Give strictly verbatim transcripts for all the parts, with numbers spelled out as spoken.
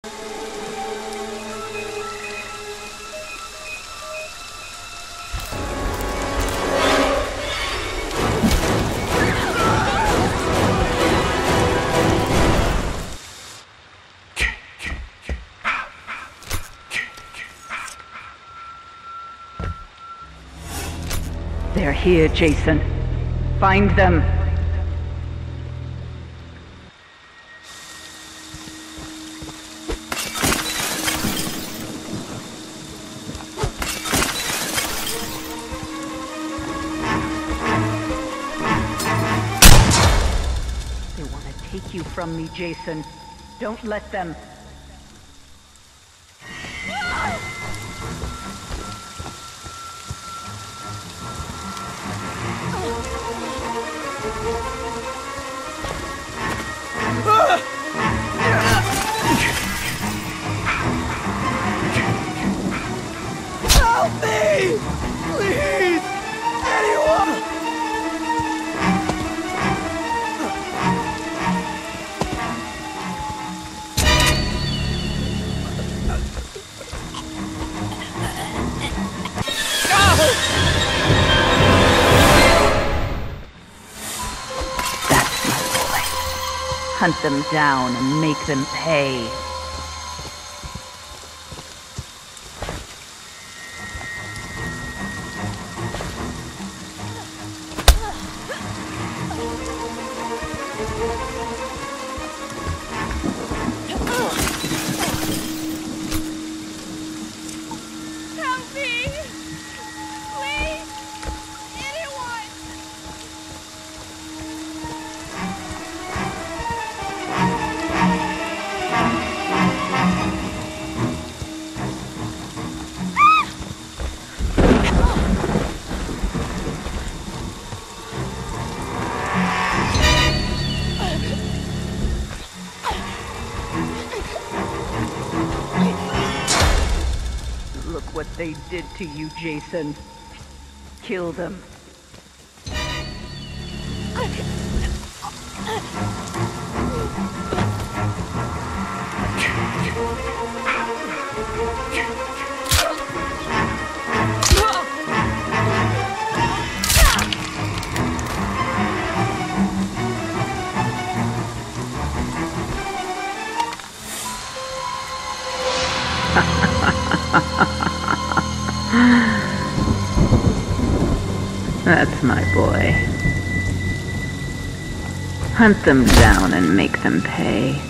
They're here, Jason. Find them. They want to take you from me, Jason. Don't let them. Help me! Please! Anyone! Hunt them down and make them pay. Help me! Please! Anyone! Look what they did to you, Jason. Kill them. That's my boy. Hunt them down and make them pay.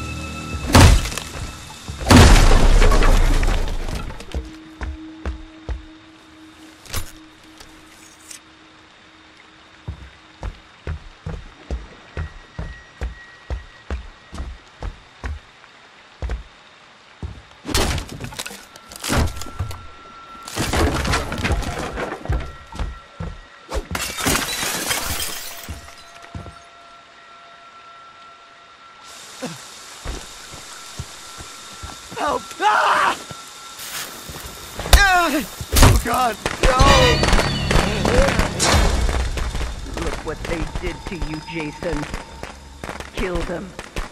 Help! Ah! Ah! Oh God, no! Look what they did to you, Jason. Kill them.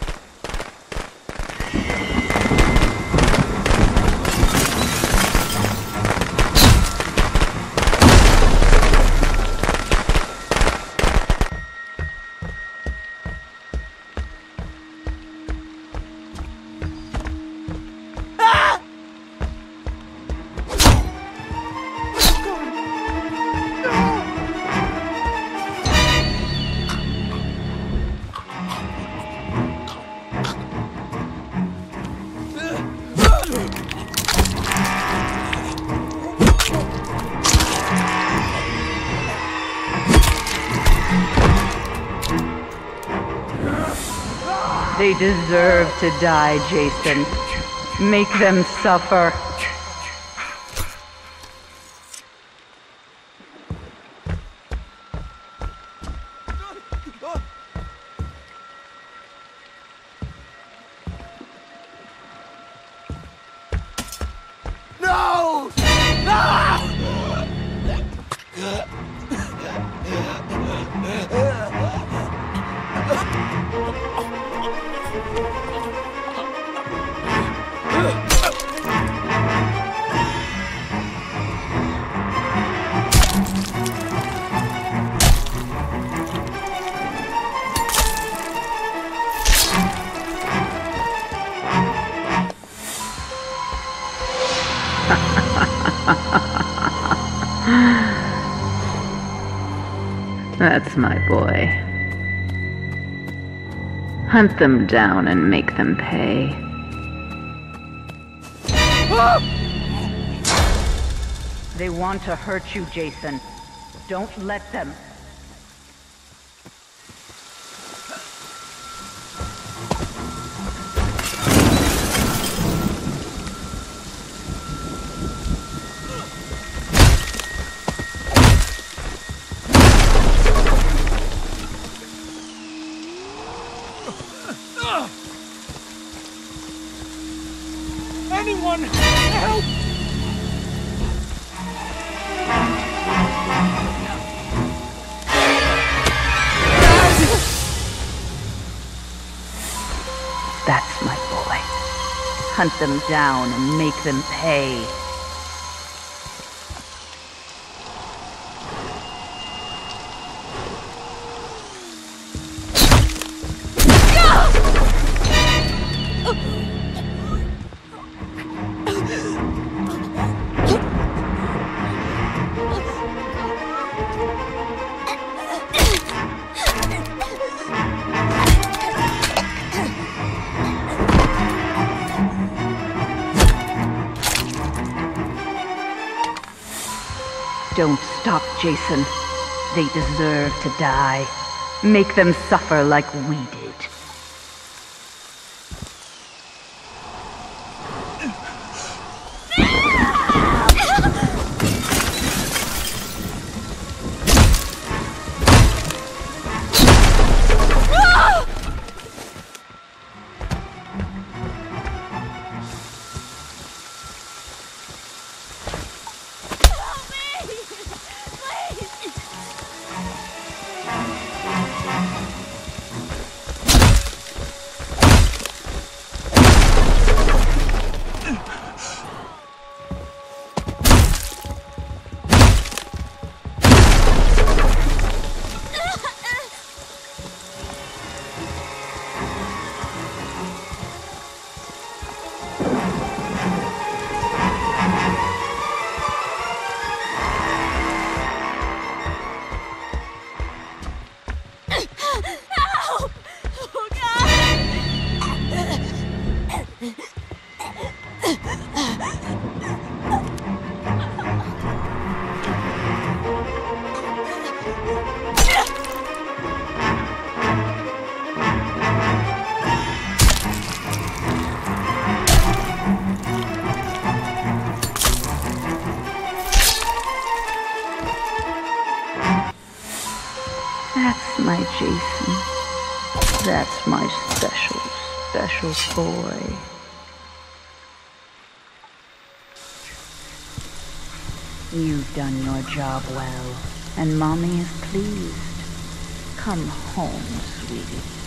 They deserve to die, Jason. Make them suffer. No! No! That's my boy. Hunt them down and make them pay. They want to hurt you, Jason. Don't let them. Anyone, help! That's my boy. Hunt them down and make them pay. Don't stop, Jason. They deserve to die. Make them suffer like we did. That's my Jason. That's my special, special boy. You've done your job well, and Mommy is pleased. Come home, sweetie.